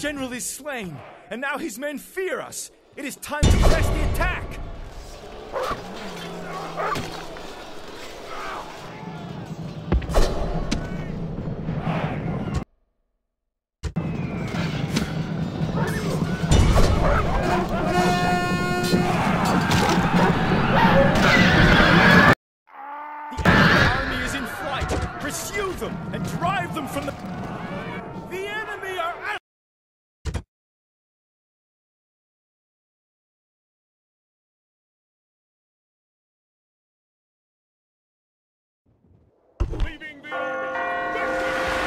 general is slain, and now his men fear us. It is time to press the attack! Pursue them and drive them from the enemy are out. Leaving the army.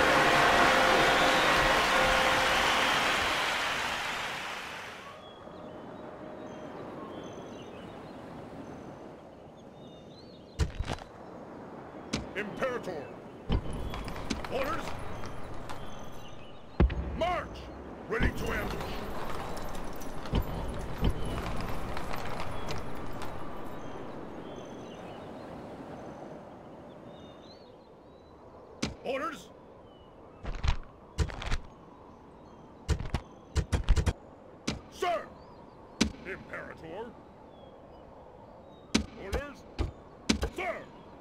Imperator. Orders! March! Ready to ambush! Orders! Sir! Imperator! Orders! Sir!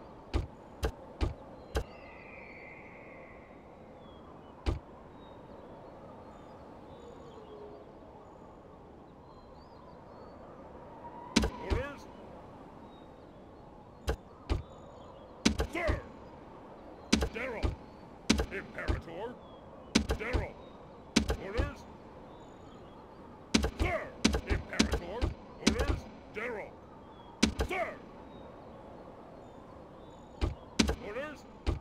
General! Imperator! General! Orders! Sir! Imperator! Orders! General! Sir! Orders!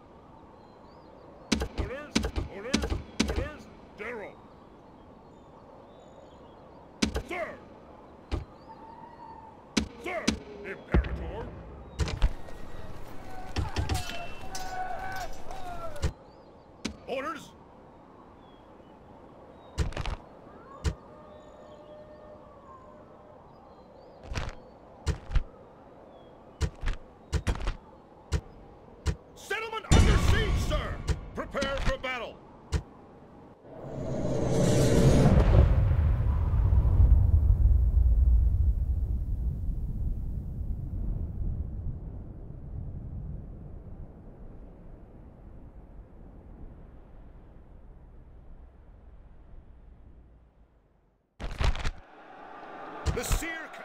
Orders! Orders! Orders! General! Sir! Sir! Imperator! Orders! Settlement under siege, sir! Prepare for battle! The seer...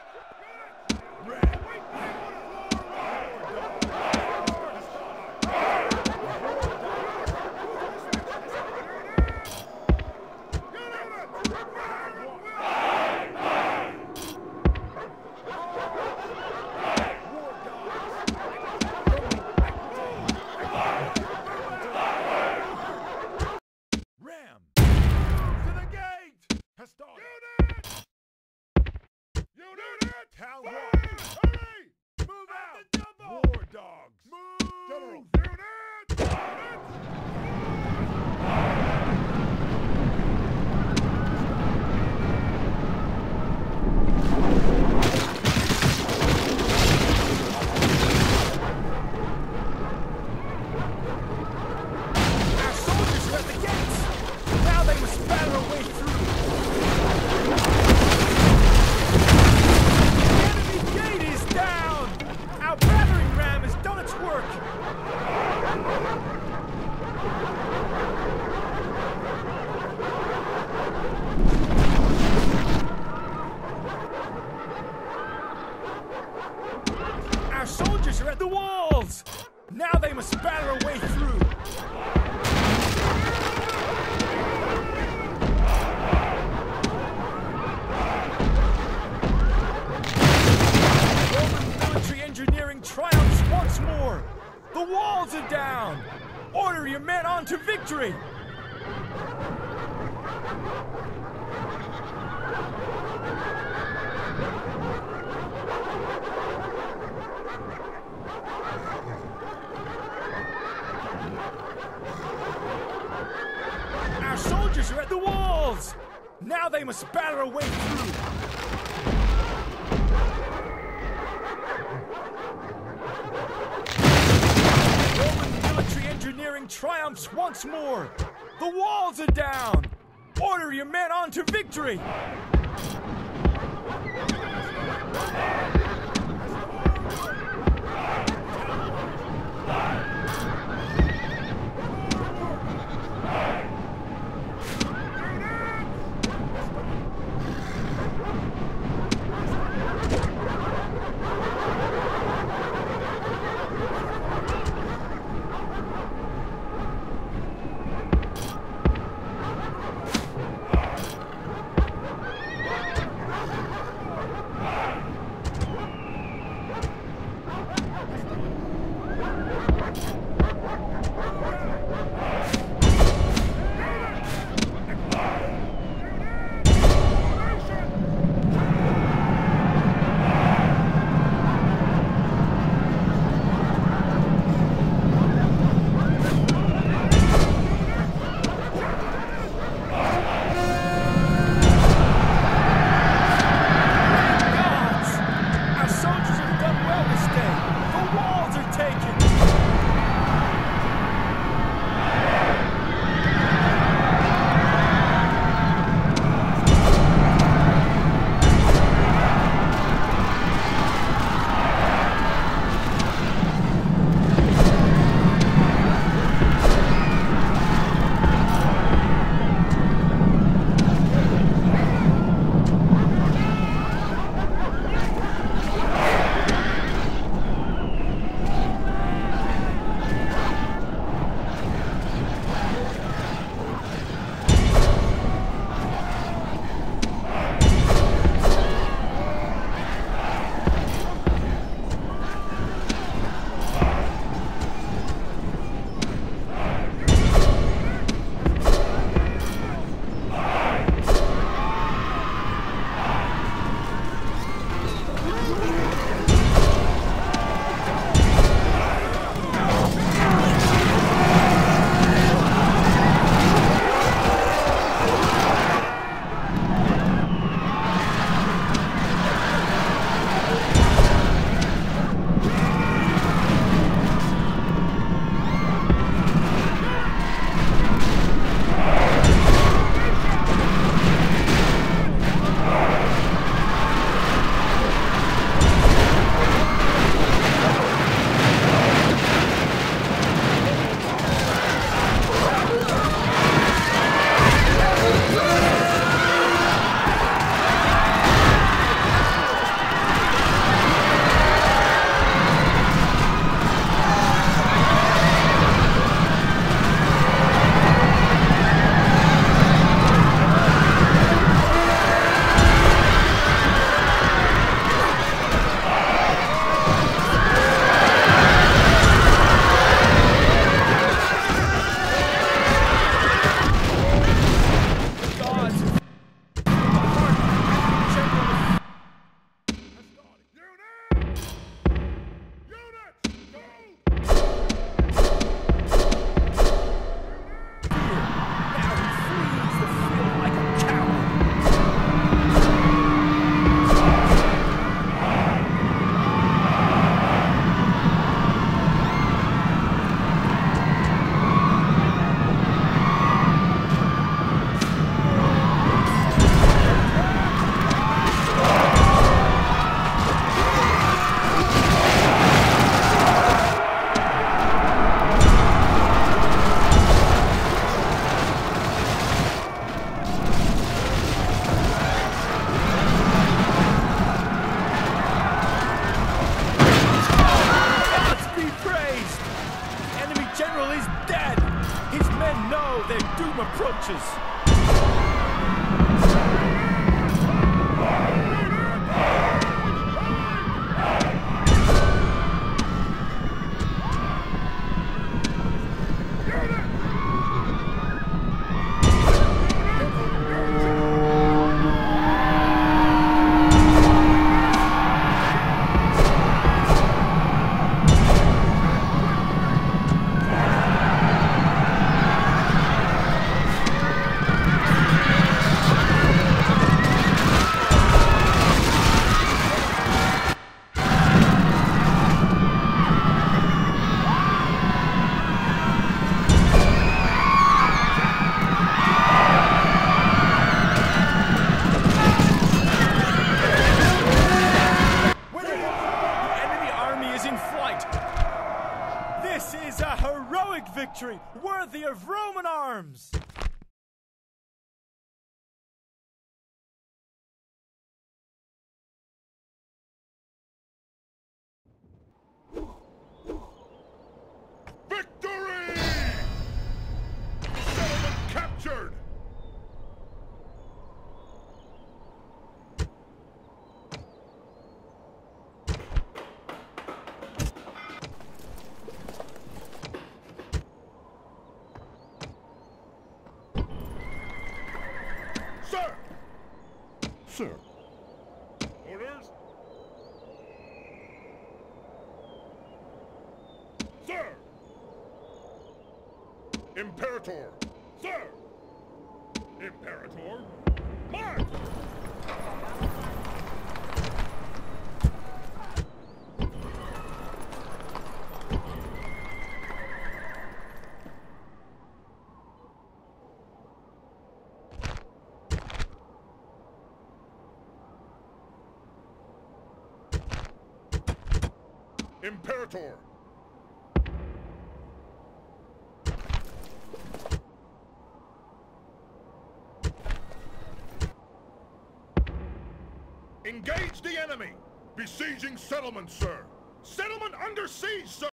Ram! To the gate! Has started! Unit! Town walk! Hurry! Move out! War dogs! Move! General! Unit! Our soldiers are at the gates! Now they must batter a way through! Down! Our battering ram has done its work! Our soldiers are at the walls! Now they must batter a way through! Engineering triumphs once more! The walls are down! Order your men on to victory! Our soldiers are at the walls! Now they must batter a way through! Roman military engineering triumphs once more! The walls are down! Order your men on to victory! approaches. This is a heroic victory, worthy of Roman arms! Victory! Settlement captured! Sir! Sir. Orders? Sir! Imperator! Sir! Imperator! March! Imperator! Engage the enemy! Besieging settlement, sir! Settlement under siege, sir!